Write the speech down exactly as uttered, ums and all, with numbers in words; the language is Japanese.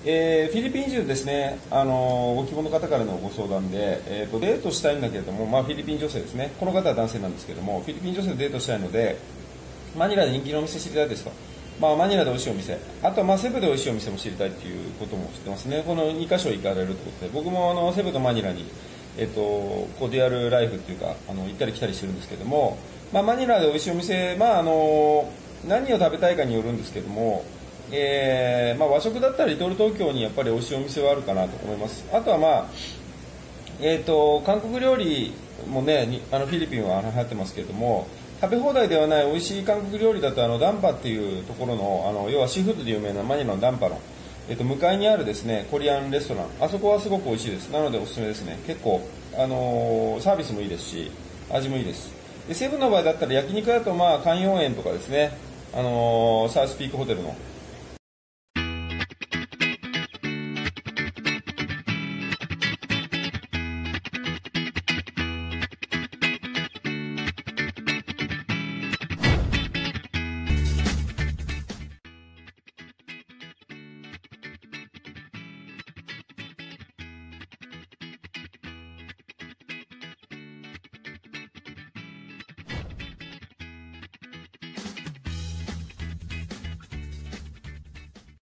えーフィリピン人ですね、あのご希望の方からのご相談で、えーと、デートしたいんだけれども、まあ、フィリピン女性ですね、この方は男性なんですけども、フィリピン女性でデートしたいので、マニラで人気のお店知りたいですと、まあ、マニラで美味しいお店、あとはまあセブで美味しいお店も知りたいということも知ってますね、このにかしょ行かれるということで、僕もあのセブとマニラに、えっと、コディアルライフっていうか、あの行ったり来たりしてるんですけども、まあ、マニラで美味しいお店、まあ、あの何を食べたいかによるんですけども、えーまあ、和食だったらリトル東京にやっぱり美味しいお店はあるかなと思います。あとはまあ、えーと、韓国料理もね、にあのフィリピンは流行ってますけれども、食べ放題ではない美味しい韓国料理だと、あのダンパっていうところの、あの要はシーフードで有名なマニラのダンパの、えー、と向かいにあるですねコリアンレストラン、あそこはすごく美味しいです。なのでおすすめですね。結構、あのーサービスもいいですし、味もいいです。でセブンの場合だったら焼肉だと、まあ、関陽園とかですね、あのーサウスピークホテルの